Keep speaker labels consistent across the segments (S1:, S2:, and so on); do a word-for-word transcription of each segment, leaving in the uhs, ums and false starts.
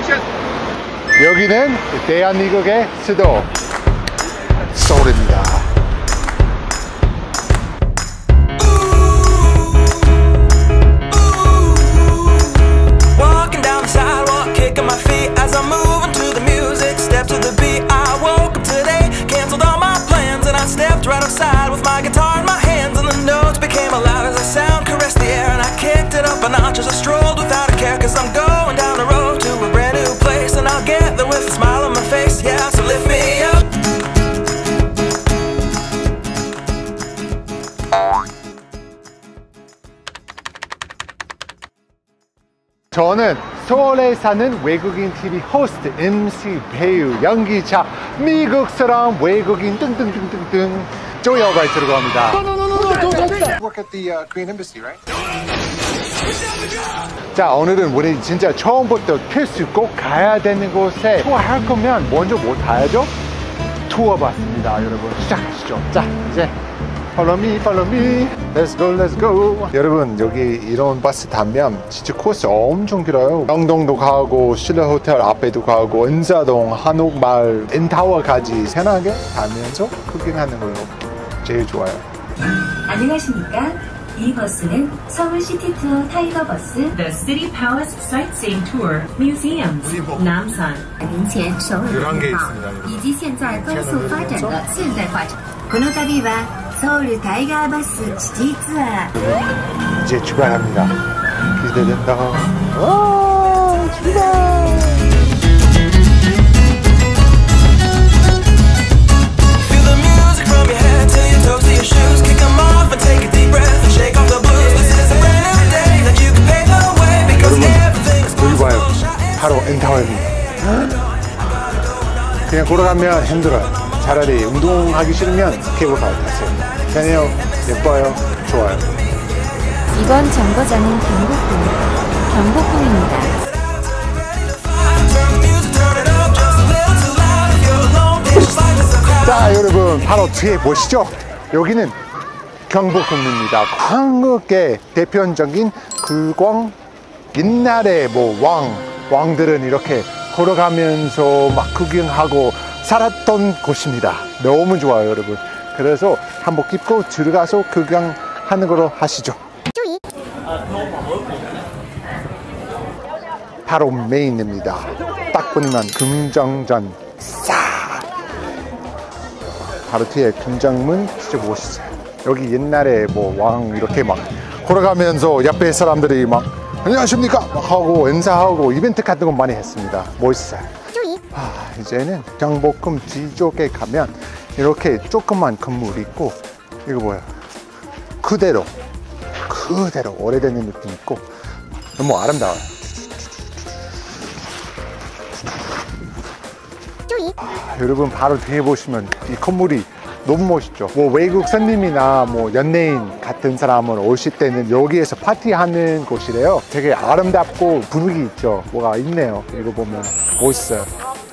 S1: 여기는 대한민국의 수도 서울입니다.
S2: Right outside with my guitar in my hands, and the notes became alive as I sound caressed the air, and I kicked it up a notch as I strolled without a care, cause I'm going down the road to a brand new place, and I'll get there with a smile on my face. Yeah, so lift me up.
S1: 저는 서울에 사는 외국인 티비 호스트, 엠씨, 배우, 연기자, 미국 사람, 외국인 등등등등등 조여가이트라고 합니다.
S3: No, no, no, no, no, don't touch that. Work at the uh, Korean embassy, right?
S1: 자, 오늘은 우리 진짜 처음부터 필수 꼭 가야 되는 곳에 투어할 거면 먼저 뭐 가야죠? 투어 봤습니다, 여러분. 시작하시죠. 자, 이제 Follow me, follow me. Let's go, let's go. 여러분, 여기 이런 버스 타면 진짜 코스 엄청 길어요. 영동도 가고, 신라 호텔 앞에도 가고, 은사동, 한옥마을, 인타워까지 편하게 가면서 구경하는 걸로 제일 좋아요.
S4: 안녕하십니까? 이 버스는 서울 시티 투어 타이거 버스 The City Palace Sightseeing Tour Museums 남산 您前首尔的号以及现在高速发展的现代化この旅は서울タイガーバスシティツアー
S1: 이제 출발합니다. 기대된다. 와, 출발! 여러분, 여기 봐요. 바로 엔타워입니다. 그냥 걸어가면 힘들어요. 차라리 운동하기 싫으면 케이블카 타세요. 편해요, 예뻐요, 좋아요.
S5: 이번 정거장은 경복궁, 경복궁입니다.
S1: 자, 여러분 바로 뒤에 보시죠. 여기는 경복궁입니다. 한국의 대표적인 굴광. 옛날에 뭐 왕, 왕들은 이렇게 걸어가면서 막 구경하고 살았던 곳입니다. 너무 좋아요, 여러분. 그래서 한복 입고 들어가서 구경하는 거로 하시죠. 바로 메인입니다. 딱 보니만 금정전 싹. 바로 뒤에 금정문 진짜 멋있어요. 여기 옛날에 뭐 왕 이렇게 막 걸어가면서 옆에 사람들이 막 안녕하십니까 막 하고 인사하고 이벤트 같은 거 많이 했습니다. 멋있어요. 아, 이제는 경복궁 뒤쪽에 가면 이렇게 조그만 건물 있고 이거 뭐야 그대로 그대로 오래된 느낌 있고 너무 아름다워요. 아, 여러분 바로 뒤에 보시면 이 건물이 너무 멋있죠. 뭐 외국 손님이나 뭐 연예인 같은 사람을 오실 때는 여기에서 파티하는 곳이래요. 되게 아름답고 분위기 있죠. 뭐가 있네요. 이거 보면 멋있어요.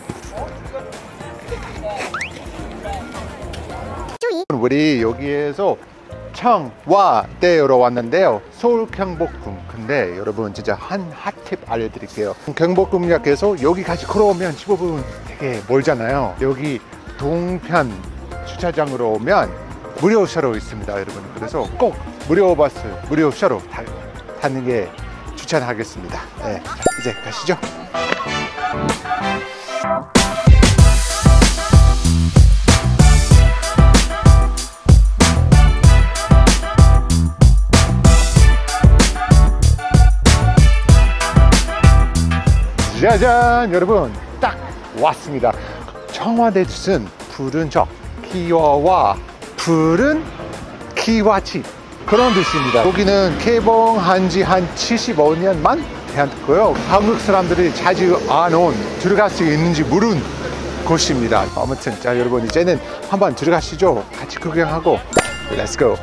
S1: 우리 여기에서 청와대로 왔는데요. 서울 경복궁. 근데 여러분 진짜 한 핫팁 알려드릴게요. 경복궁역에서 여기까지 걸어오면 십오 분 되게 멀잖아요. 여기 동편 주차장으로 오면 무료 셔로 있습니다, 여러분. 그래서 꼭 무료 버스, 무료 셔로 타, 타는 게 추천하겠습니다. 네, 자, 이제 가시죠. 짜잔! 여러분 딱 왔습니다. 청와대 뜻은 푸른 적, 기와와 푸른 기와집 그런 뜻입니다. 여기는 개봉한 지 한 칠십오 년만 되었고요. 한국 사람들이 자주 안 온 들어갈 수 있는지 모르는 곳입니다. 아무튼 자 여러분 이제는 한번 들어가시죠. 같이 구경하고 Let's go.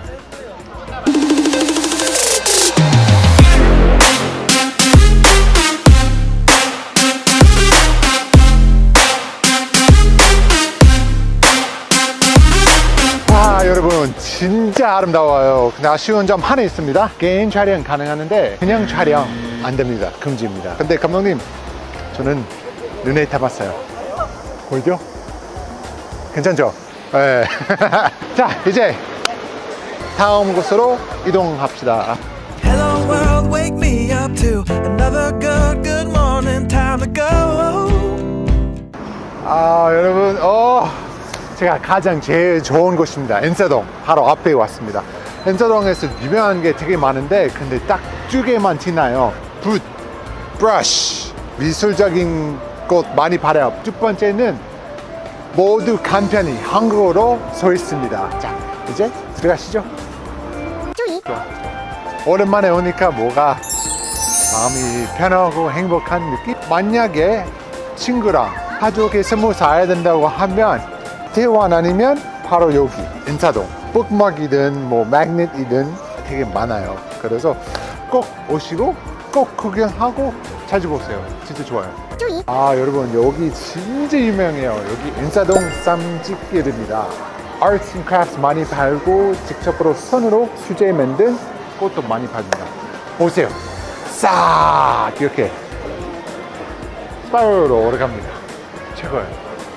S1: 여러분 진짜 아름다워요. 근데 아쉬운 점 하나 있습니다. 개인 촬영 가능하는데 그냥 촬영 안 됩니다. 금지입니다. 근데 감독님 저는 눈에 담았어요. 보이죠? 괜찮죠? 네. 자, 이제 다음 곳으로 이동합시다.
S2: Hello world, wake me up to another good, good morning, time to go.
S1: 아, 여러분, 어, 제가 가장 제일 좋은 곳입니다. 엔사동 바로 앞에 왔습니다. 엔사동에서 유명한 게 되게 많은데 근데 딱 두 개만 티나요. 붓, 브러쉬, 미술적인 곳 많이 팔아요. 두 번째는 모두 간편히 한국어로 써 있습니다. 자, 이제 들어가시죠. 오랜만에 오니까 뭐가 마음이 편하고 행복한 느낌? 만약에 친구랑 가족이 스무 살 된다고 하면 대환 아니면 바로 여기 인사동 북막이든 뭐 매그넷이든 되게 많아요. 그래서 꼭 오시고 꼭 구경하고 자주 보세요. 진짜 좋아요. 아, 여러분 여기 진짜 유명해요. 여기 인사동 쌈짓길입니다. 아트 앤 크래프트 많이 팔고 직접으로 손으로 수제 만든 꽃도 많이 팝니다. 보세요. 싹 이렇게 스파이럴로 오래갑니다. 최고예요.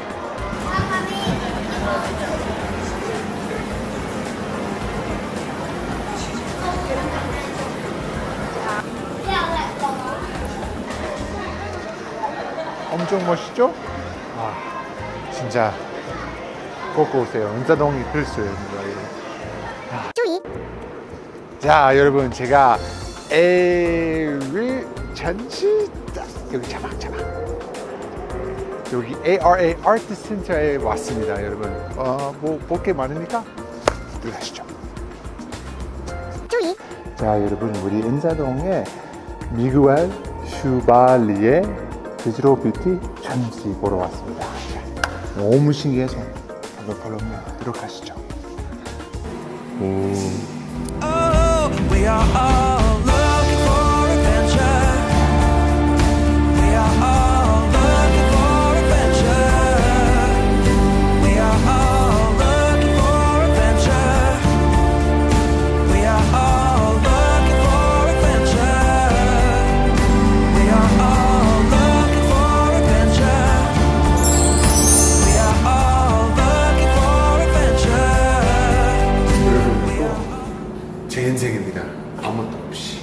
S1: 엄청 멋있죠? 아, 진짜 꼭 오세요. 인사동이 필수입니다. 자, 여러분 제가 에이를 전시 여기 자막자막 여기 에이알에이 아트 센터에 왔습니다. 여러분 어, 뭐 볼 게 많으니까 들어가시죠. 자, 여러분 우리 인사동에 미구엘 슈발리에 디지털 뷰티 전시 보러 왔습니다. 너무 신기해서 별로 들어가시죠. 오.
S2: We are all looking for adventure. We are all looking for adventure. We are all looking for adventure. We are all looking for adventure. We are all looking for adventure. We are all looking for adventure.
S1: 제 인생입니다. 아무것도 없이.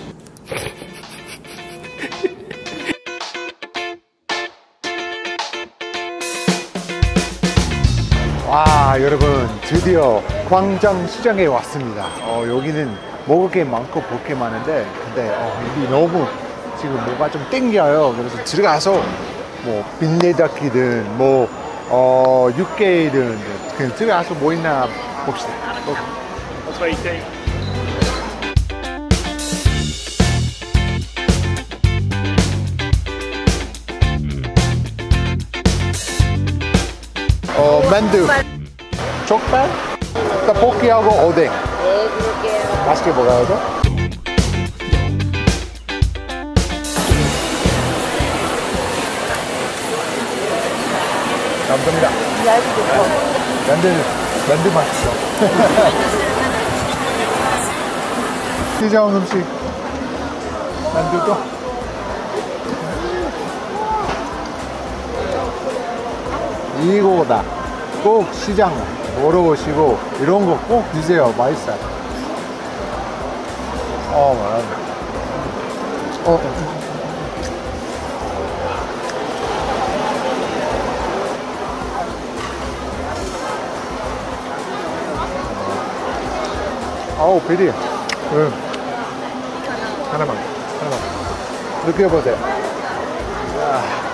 S1: 와, 여러분 드디어 광장시장에 왔습니다. 어, 여기는 먹을 게 많고 볼 게 많은데 근데 어, 여기 너무 지금 뭐가 좀 땡겨요. 그래서 들어가서 뭐 빈대닭이든 뭐 어, 육개이든 그냥 들어가서 뭐 있나 봅시다. That's what you think. 어, 만두, 족발, 떡볶이하고 오뎅. 네, 그럴게요. 맛있게 먹어야죠. 감사합니다. 만두, 만두 맛있어. 시장 음식, 만두도. 이거다. 꼭 시장 보러 오시고 이런 거 꼭 드세요. 맛있어요. 어, 맞아. 어. 아우, 비리. 응. 하나만, 하나만. 느껴보세요. 아.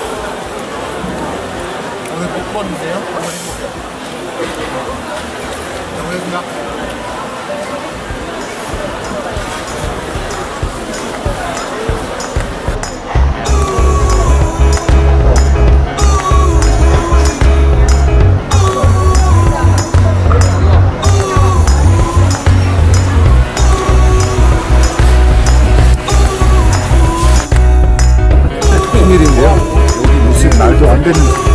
S1: 오늘 못 봤는데요? 한번 해볼게요. 영어입니다. 생일인데요. 여기 무슨 말도 안 되는